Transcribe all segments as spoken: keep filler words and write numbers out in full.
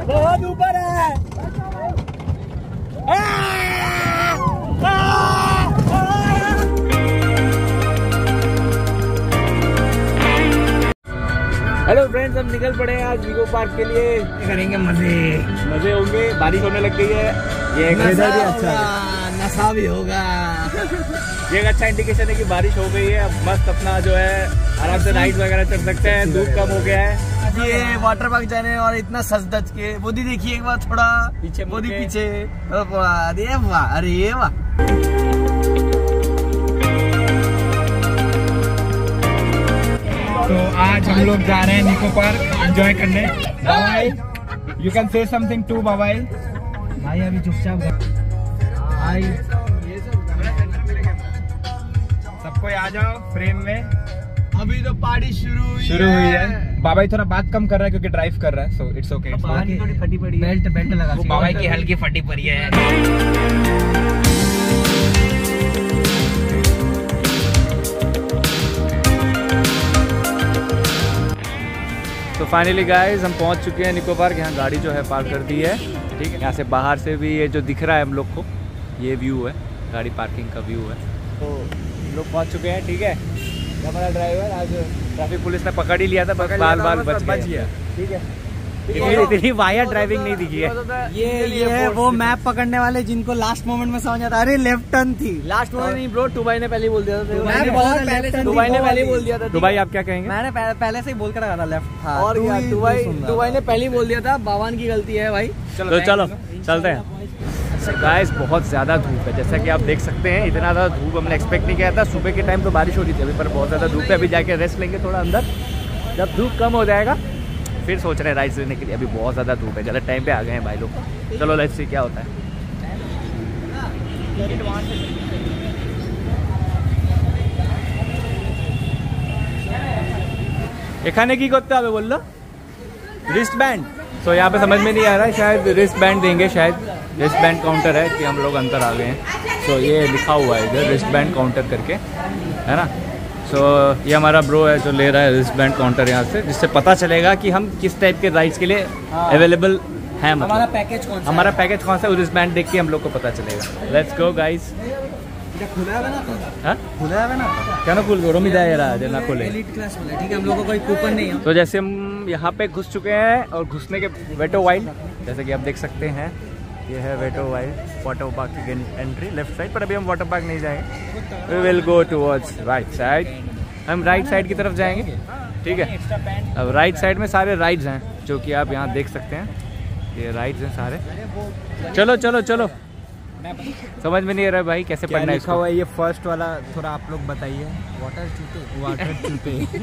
बहुत ऊपर है। हेलो फ्रेंड्स, हम निकल पड़े हैं आज निको पार्क के लिए। करेंगे मजे मजे होंगे। बारिश होने लग गई है, ये एक नशा भी अच्छा नशा भी होगा। ये एक अच्छा इंडिकेशन है कि बारिश हो गई है। अब मस्त अपना जो है आराम से राइड वगैरह चढ़ सकते हैं। धूप कम हो गया है। ये वाटर पार्क जाने और इतना सज धज के मोदी देखिए एक बार थोड़ा पीछे, मोदी पीछे। अरे वाह, अरे वाह। तो आज हम लोग जा रहे हैं निको पार्क एंजॉय करने। Babai, you can say something to Babai. भाई अभी चुपचाप भाई, सबको आ जाओ फ्रेम में। अभी तो पार्टी शुरू हुई शुरू हुई है। बाबाई थोड़ा बात कम कर रहा है क्योंकि ड्राइव कर रहा है, सो इट्स ओके। थोड़ी फटी पड़ी है। बेल्ट बेल्ट लगा। बाबाई की हल्की फटी पड़ी है। तो फाइनली गाइस हम पहुंच चुके हैं निको पार्क। यहाँ गाड़ी जो है पार्क कर दी है। ठीक है, यहाँ से बाहर से भी ये जो दिख रहा है हम लोग को, ये व्यू है, गाड़ी पार्किंग का व्यू है। तो हम लोग पहुंच चुके हैं। ठीक है, हमारा ड्राइवर आज ट्रैफिक पुलिस ने पकड़ ही लिया था, बस बाल बाल बच गया। ठीक है, इतनी वाया ड्राइविंग नहीं दिखी है। ये ये है वो मैप पकड़ने वाले जिनको लास्ट मोमेंट में समझ आता। अरे लेफ्ट टर्न थी। लास्ट मोमेंट नहीं ब्रो, टू बाई ने पहले बोल दिया था। टू बाई ने पहले बोल दिया था। टू बाई आप क्या कहेंगे? मैंने पहले से ही बोल कर रखा था लेफ्ट था। और टू बाई टू बाई ने पहले ही बोल दिया था। बावन की गलती है भाई। तो चलो चलते हैं। गाइस बहुत ज़्यादा धूप है, जैसा कि आप देख सकते हैं। इतना ज़्यादा धूप हमने एक्सपेक्ट नहीं किया था। सुबह के टाइम तो बारिश हो रही थी, अभी पर बहुत ज़्यादा धूप है। अभी जाके रेस्ट लेंगे थोड़ा अंदर, जब धूप कम हो जाएगा फिर सोच रहे हैं राइड्स लेने के लिए। अभी बहुत ज़्यादा धूप है, ज़्यादा टाइम पे आ गए हैं भाई लोग। चलो लेट्स सी क्या होता है। এখানে কি করতে হবে বললো? Wrist band. तो यहाँ पे समझ में नहीं आ रहा है, शायद रिस्ट बैंड देंगे, शायद रिस्ट बैंड काउंटर है कि हम लोग अंदर आ गए हैं। तो ये लिखा हुआ है इधर रिस्ट बैंड काउंटर करके, है ना। तो ये हमारा ब्रो है जो ले रहा है रिस्ट बैंड काउंटर यहाँ से, जिससे पता चलेगा कि हम किस टाइप के राइड्स के लिए अवेलेबल हैं। मतलब हमारा पैकेज कौन सा हमारा पैकेज कौन सा है, रिस्ट बैंड देख के हम लोग को पता चलेगा। Let's go guys. खुला है ना? हाँ खुला है ना? क्या ना खुल गो रोमी जाए रहा है ना खुले। एलीट क्लास वाला, ठीक है, हम लोग को कोई कूपन नहीं है। तो जैसे हम यहाँ पे घुस चुके हैं और घुसने के वेटो वाइल्ड, जैसे कि आप देख सकते हैं, ये है वेटो वाइल्ड वाटर पार्क की एंट्री लेफ्ट साइड। पर अभी हम वाटर पार्क नहीं जाएंगे, we will go towards right side. हम राइट साइड की तरफ जाएंगे। ठीक है, अब राइट साइड में सारे राइड्स हैं जो कि आप यहाँ देख सकते हैं। ये राइड्स हैं सारे। चलो चलो चलो, समझ में नहीं आ रहा भाई कैसे पढ़ना है इसको। ये फर्स्ट वाला थोड़ा आप लोग बताइए। Water chute, water chute.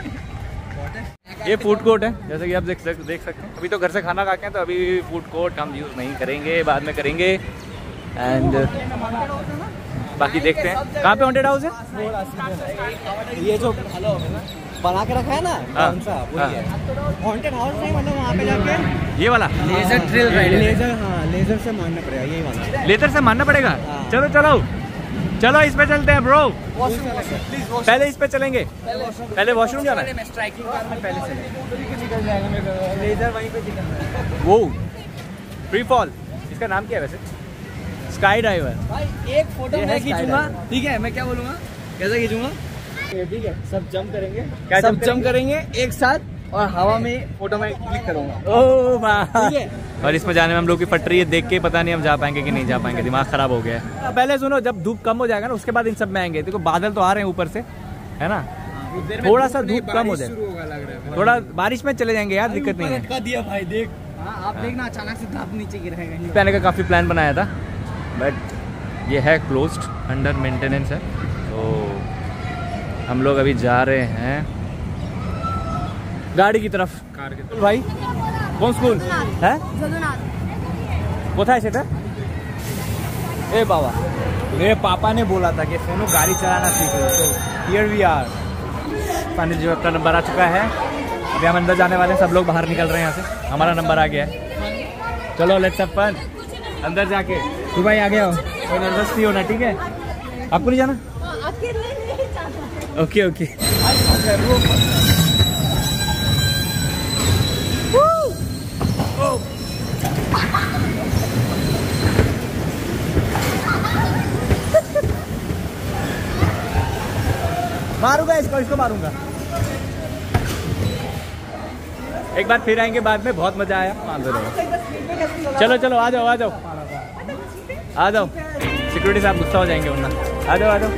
ये फूड कोर्ट है, जैसे कि आप देख सक, देख सकते हैं। अभी तो घर से खाना खा के हैं, तो अभी फूड कोर्ट हम यूज़ नहीं करेंगे, बाद में करेंगे। एंड बाकी देखते हैं कहाँ पे हॉन्टेड हाउस है। ये जो बना के रखा है ना, कौन सा वही है हॉन्टेड हाउस नहीं, मतलब वहाँ पे जाके ये वाला लेजर थ्रिल राइड। लेजर, हाँ लेजर से मारना पड़ेगा, यही वाला लेजर से मारना पड़ेगा। चलो चलो चलो इस पे चलते हैं ब्रो। पहले इस पे चलेंगे, पहले वॉशरूम जाना है। स्ट्राइकिंग कार में पहले चलेंगे, लेजर वहीं पे दिखा। वो फ्री फॉल, इसका नाम क्या है वैसे? Sky diver. भाई एक फोटो मैं खींचूंगा, ठीक है, मैं क्या बोलूँगा, कैसे खींचूंगा, ठीक है, सब जंप करेंगे, क्या सब जंप करेंगे एक साथ और हवा में फोटो में क्लिक करूंगा। ओह वाह, ठीक है। और इसमें जाने में हम लोग की फट रही है, देख के पता नहीं हम जा पाएंगे कि नहीं जा पाएंगे, दिमाग खराब हो गया है। पहले सुनो, जब धूप कम हो जाएगा ना उसके बाद इन सब में आएंगे। देखो बादल तो आ रहे हैं ऊपर से, है ना, थोड़ा सा धूप कम हो जाए, थोड़ा बारिश में चले जाएंगे यार, दिक्कत नहीं है। दिया भाई देख, आप देखना अचानक से धूप नीचे गिरेगा। पहले का काफ़ी प्लान बनाया था, बट ये है क्लोज्ड, अंडर मेंटेनेंस है। तो हम लोग अभी जा रहे हैं गाड़ी की तरफ। कार की तरफ। भाई कौन स्कूल है? कोথায় সেটা? ए बाबा, मेरे पापा ने बोला था कि सोनू गाड़ी चलाना सीख लो, तो हियर वी आर। पानी जो अपना नंबर आ चुका है, अभी हम अंदर जाने वाले हैं, सब लोग बाहर निकल रहे हैं यहाँ से, हमारा नंबर आ गया है। चलो लेट्स हैव फन, अंदर जाके। तू भाई आ गया हो, कोई नर्वस नहीं होना, ठीक है? आपको नहीं जाना? Okay okay. मारूंगा इसको, इसको मारूंगा। एक बार फिर आएंगे बाद में, बहुत मजा आया। चलो चलो आ जाओ आ जाओ आ जाओ, सिक्योरिटी साहब गुस्सा हो जाएंगे वरना। आ जाओ आ जाओ।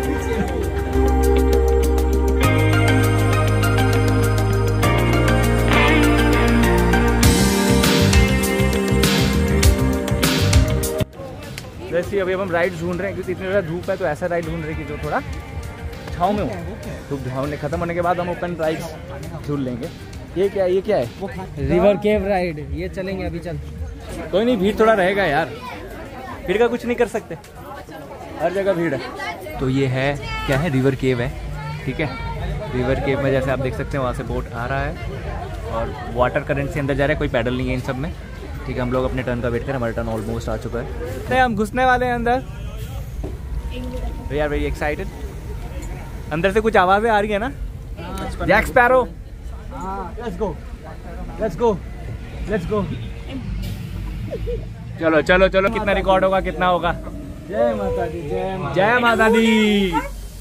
वैसे अभी अब हम राइड ढूंढ रहे हैं क्योंकि इतनी ज़्यादा धूप है, तो ऐसा राइड ढूंढ रहे हैं कि जो थोड़ा छाँव में हो। धूप छाँव खत्म होने के बाद हम ओपन राइड ढूंढ लेंगे। ये क्या है, ये क्या है? रिवर केव राइड, ये चलेंगे अभी। चल कोई नहीं, भीड़ थोड़ा रहेगा यार, भीड़ का कुछ नहीं कर सकते, हर जगह भीड़ है। तो ये है क्या है, रिवर केव है, ठीक है। रिवर केव में जैसे आप देख सकते हैं वहाँ से बोट आ रहा है और वाटर करंट से अंदर जा रहा है, कोई पैडल नहीं है इन सब में, ठीक है। हम लोग अपने टर्न का वेट करें, हमारा टर्न ऑलमोस्ट आ चुका है, हम घुसने वाले हैं अंदर। We are very excited. अंदर से कुछ आवाज़ें आ रही है ना, Jack Sparrow. Let's go let's go let's go. चलो चलो चलो, कितना रिकॉर्ड होगा, कितना होगा? जय माता दी, जय माता, जय माता दी।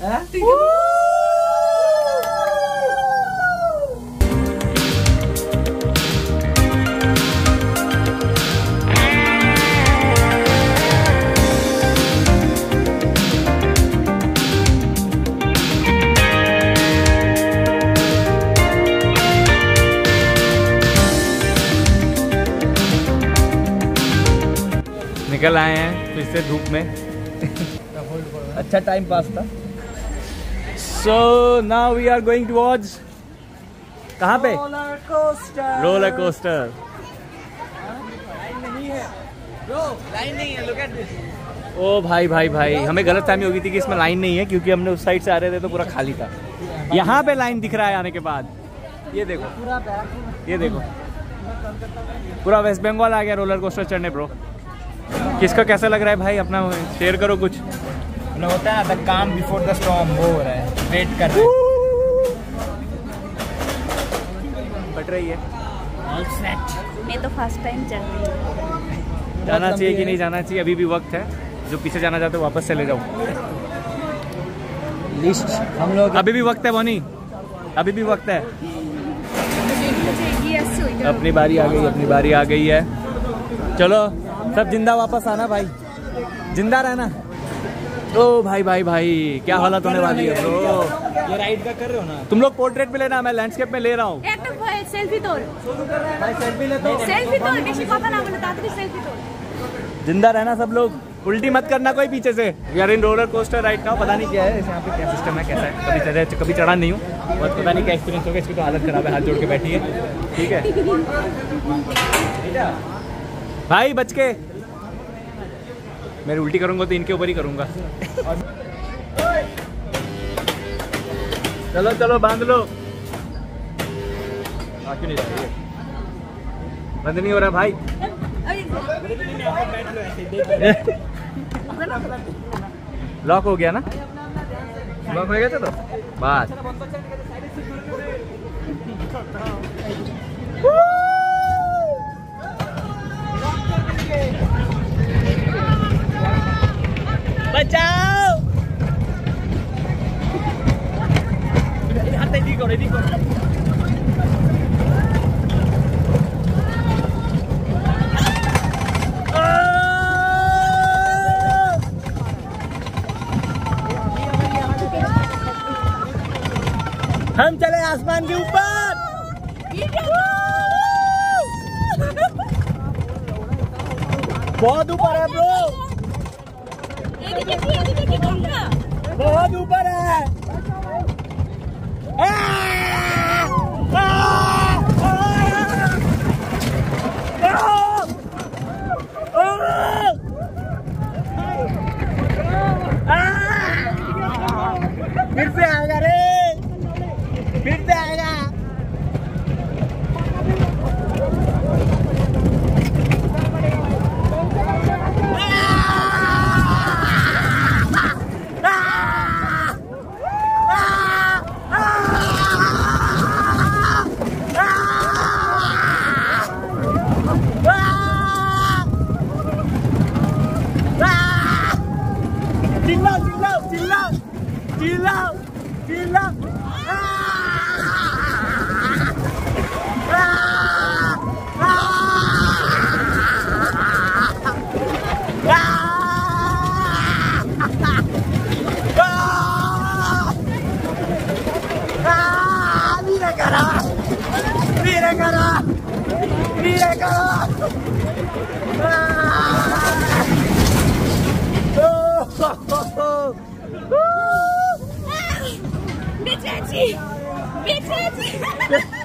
निकल आए हैं फिर से धूप में। अच्छा टाइम पास था। So now we are going towards, कहाँ पे? Roller coaster. Roller coaster. Line नहीं है ब्रो, लाइन नहीं है। Look at this. ओ भाई भाई भाई, हमें गलत फहमी हो गई थी कि इसमें लाइन नहीं है, क्योंकि हमने उस साइड से आ रहे थे तो पूरा खाली था। यहाँ पे लाइन दिख रहा है आने के बाद। ये देखो, ये देखो, पूरा वेस्ट बंगाल आ गया रोलर कोस्टर चढ़ने। ब्रो किसका कैसा लग रहा है भाई, अपना शेयर करो कुछ। होता है द काम बिफोर द स्टॉर्म, वो हो रहा है, वेट कर रहे हैं। बट रही है। मैं तो फर्स्ट टाइम चल रही हूँ। जाना चाहिए कि नहीं जाना चाहिए, अभी भी वक्त है। जो पीछे जाना चाहते हो वापस चले जाओ। लिस्ट हम लोग, अभी भी वक्त है बोनी, अभी भी वक्त है। अपनी बारी आ गई, अपनी बारी आ गई है। चलो सब जिंदा वापस आना भाई, जिंदा रहना। ओ भाई भाई भाई, क्या हालत होने वाली है ब्रो। ये राइड का कर रहे हो ना तुम लोग? पोर्ट्रेट में लेना, मैं लैंडस्केप में ले रहा हूँ। सेल्फी तोड़, सेल्फी ले तो सेल्फी तोड़, बेशी कथा ना बोले, तातरी सेल्फी तोड़। जिंदा रहना सब लोग, उल्टी मत करना कोई पीछे से। यार इन रोलर कोस्टर राइड का पता नहीं क्या है, यहाँ पे क्या सिस्टम है, कैसा है। कभी चढ़े, कभी चढ़ा नहीं हूँ, बस पता नहीं क्या एक्सपीरियंस होगा। इसकी तो हालत खराब है, हाथ जोड़ के बैठी है, ठीक है भाई। बच के, मैं उल्टी करूंगा तो इनके ऊपर ही करूंगा। चलो चलो बांध लो। क्यों नहीं रहा, बंद नहीं हो रहा भाई। लॉक हो गया ना, लॉक हो गया था तो बात। बचाओ, रेडी करो, रेडी करो। हम चले आसमान के ऊपर। बहुत ऊपर है ब्रो, बहुत ऊपर है। फिर से आएगा रे, फिर से आएगा। धीरे करो, धीरे करो। बेचाची, बेचाची।